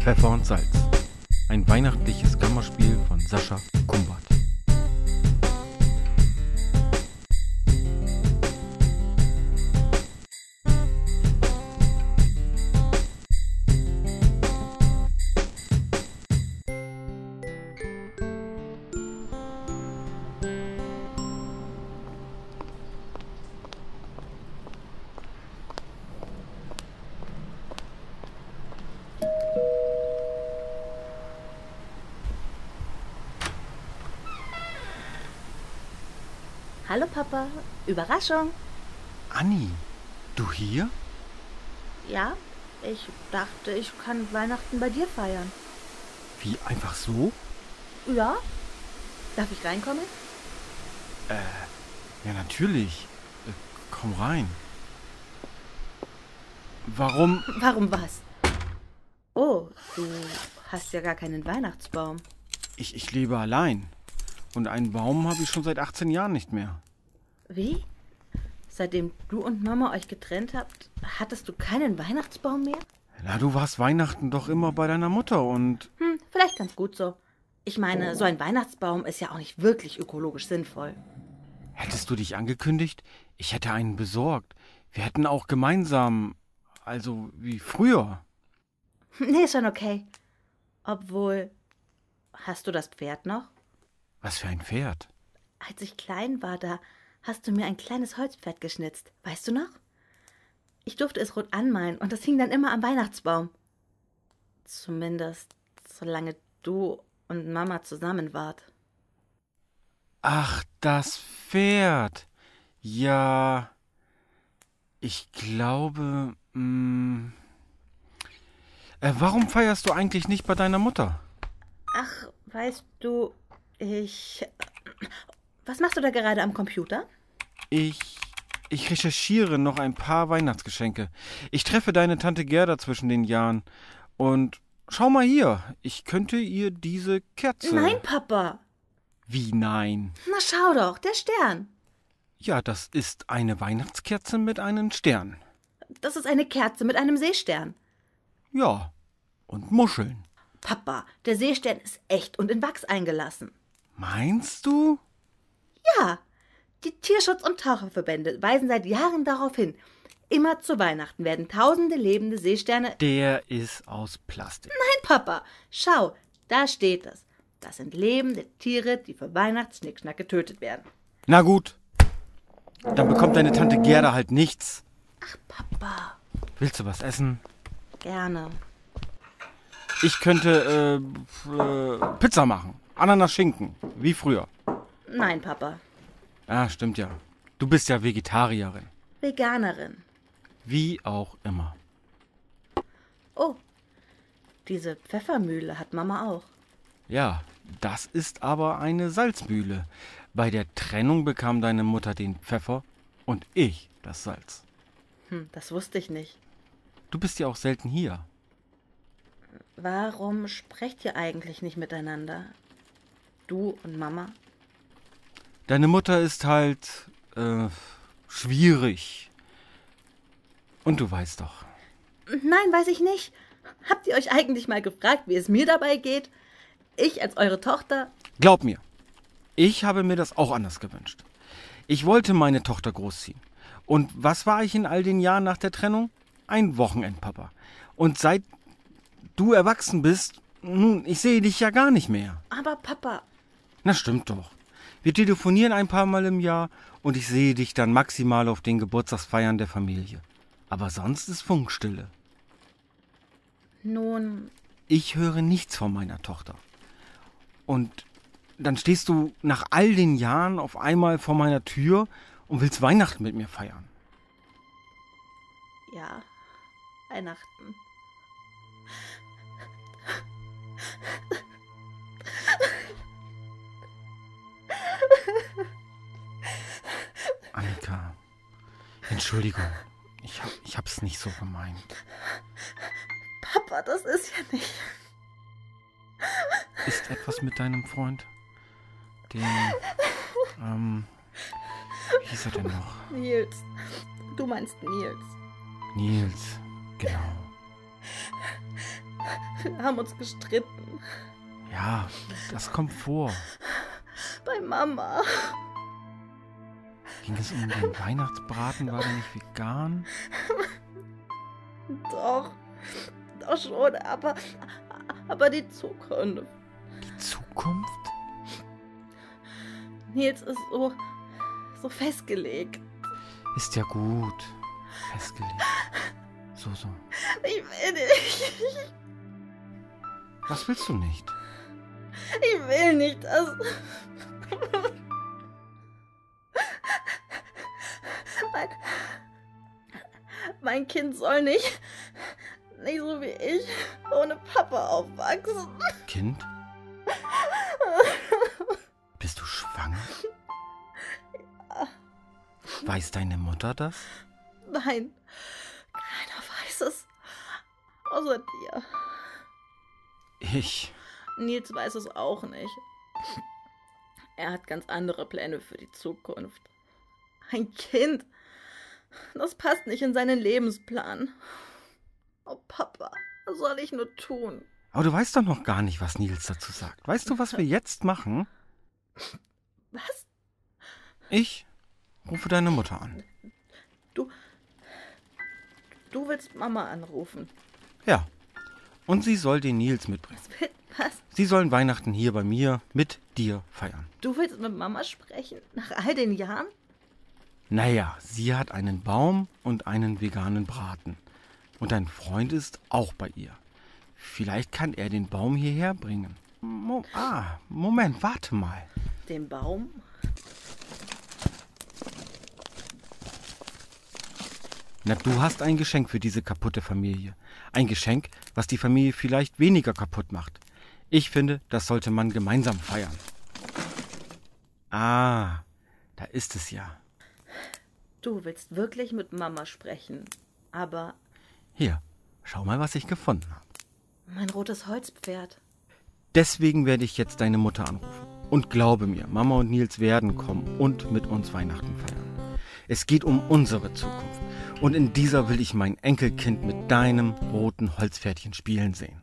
Pfeffer und Salz. Ein weihnachtliches Kammerspiel von Sascha Kumbert. Hallo Papa, Überraschung. Anni, du hier? Ja, ich dachte, ich kann Weihnachten bei dir feiern. Wie, einfach so? Ja? Darf ich reinkommen? Ja, natürlich. Komm rein. Warum? Warum was? Oh, du hast ja gar keinen Weihnachtsbaum. Ich lebe allein. Und einen Baum habe ich schon seit 18 Jahren nicht mehr. Wie? Seitdem du und Mama euch getrennt habt, hattest du keinen Weihnachtsbaum mehr? Na, du warst Weihnachten doch immer bei deiner Mutter und... Vielleicht ganz gut so. Ich meine, so ein Weihnachtsbaum ist ja auch nicht wirklich ökologisch sinnvoll. Hättest du dich angekündigt? Ich hätte einen besorgt. Wir hätten auch gemeinsam... Also wie früher. Nee, ist schon okay. Obwohl, hast du das Pferd noch? Was für ein Pferd? Als ich klein war, da hast du mir ein kleines Holzpferd geschnitzt. Weißt du noch? Ich durfte es rot anmalen und das hing dann immer am Weihnachtsbaum. Zumindest, solange du und Mama zusammen wart. Ach, das Pferd. Ja, ich glaube... warum feierst du eigentlich nicht bei deiner Mutter? Ach, weißt du, Was machst du da gerade am Computer? Ich recherchiere noch ein paar Weihnachtsgeschenke. Ich treffe deine Tante Gerda zwischen den Jahren. Und schau mal hier, ich könnte ihr diese Kerze... Nein, Papa. Wie nein? Na schau doch, der Stern. Ja, das ist eine Weihnachtskerze mit einem Stern. Das ist eine Kerze mit einem Seestern. Ja, und Muscheln. Papa, der Seestern ist echt und in Wachs eingelassen. Meinst du? Ja, die Tierschutz- und Taucherverbände weisen seit Jahren darauf hin. Immer zu Weihnachten werden tausende lebende Seesterne... Der ist aus Plastik. Nein, Papa, schau, da steht es. Das sind lebende Tiere, die für Weihnachtsschnickschnack getötet werden. Na gut, dann bekommt deine Tante Gerda halt nichts. Ach, Papa. Willst du was essen? Gerne. Ich könnte Pizza machen. Ananas Schinken, wie früher. Nein, Papa. Ah, stimmt ja. Du bist ja Vegetarierin. Veganerin. Wie auch immer. Oh, diese Pfeffermühle hat Mama auch. Ja, das ist aber eine Salzmühle. Bei der Trennung bekam deine Mutter den Pfeffer und ich das Salz. Das wusste ich nicht. Du bist ja auch selten hier. Warum sprecht ihr eigentlich nicht miteinander? Du und Mama? Deine Mutter ist halt, schwierig. Und du weißt doch. Nein, weiß ich nicht. Habt ihr euch eigentlich mal gefragt, wie es mir dabei geht? Ich als eure Tochter? Glaub mir, ich habe mir das auch anders gewünscht. Ich wollte meine Tochter großziehen. Und was war ich in all den Jahren nach der Trennung? Ein Wochenendpapa. Und seit du erwachsen bist, ich sehe dich ja gar nicht mehr. Aber Papa... Na, stimmt doch. Wir telefonieren ein paar Mal im Jahr und ich sehe dich dann maximal auf den Geburtstagsfeiern der Familie. Aber sonst ist Funkstille. Nun... Ich höre nichts von meiner Tochter. Und dann stehst du nach all den Jahren auf einmal vor meiner Tür und willst Weihnachten mit mir feiern. Ja, Weihnachten. Annika, Entschuldigung. Ich hab's nicht so gemeint. Papa, das ist ja nicht... Ist etwas mit deinem Freund? Den, wie hieß er denn noch? Nils. Du meinst Nils. Nils, genau. Wir haben uns gestritten. Ja, das kommt vor. Bei Mama. Ging es um den Weihnachtsbraten? War der nicht vegan? Doch schon, aber die Zukunft. Die Zukunft? Nils ist so festgelegt. Ist ja gut. Festgelegt. So. Ich will nicht. Was willst du nicht? Ich will nicht, dass... Mein Kind soll nicht so wie ich, ohne Papa aufwachsen. Kind? Bist du schwanger? Ja. Weiß deine Mutter das? Nein, keiner weiß es. Außer dir. Ich. Nils weiß es auch nicht. Er hat ganz andere Pläne für die Zukunft. Ein Kind, das passt nicht in seinen Lebensplan. Oh Papa, was soll ich nur tun? Aber du weißt doch noch gar nicht, was Nils dazu sagt. Weißt du, was wir jetzt machen? Was? Ich rufe deine Mutter an. Du willst Mama anrufen? Ja. Und sie soll den Nils mitbringen. Was? Sie sollen Weihnachten hier bei mir mit dir feiern. Du willst mit Mama sprechen? Nach all den Jahren? Naja, sie hat einen Baum und einen veganen Braten. Und dein Freund ist auch bei ihr. Vielleicht kann er den Baum hierher bringen. Moment, warte mal. Den Baum? Na, du hast ein Geschenk für diese kaputte Familie. Ein Geschenk, was die Familie vielleicht weniger kaputt macht. Ich finde, das sollte man gemeinsam feiern. Da ist es ja. Du willst wirklich mit Mama sprechen, aber... Hier, schau mal, was ich gefunden habe. Mein rotes Holzpferd. Deswegen werde ich jetzt deine Mutter anrufen. Und glaube mir, Mama und Nils werden kommen und mit uns Weihnachten feiern. Es geht um unsere Zukunft. Und in dieser will ich mein Enkelkind mit deinem roten Holzpferdchen spielen sehen.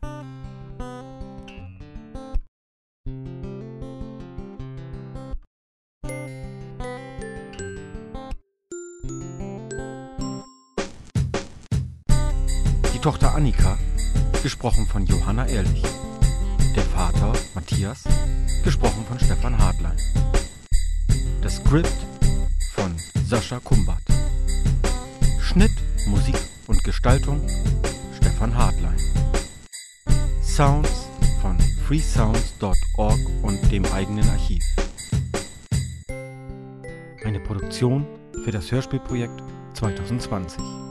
Die Tochter Annika, gesprochen von Johanna Ehrlich. Der Vater Matthias, gesprochen von Stefan Hartlein. Das Skript von Sascha Kumbert. Schnitt, Musik und Gestaltung Stefan Hartlein. Sounds von freesounds.org und dem eigenen Archiv. Eine Produktion für das Hörspielprojekt 2020.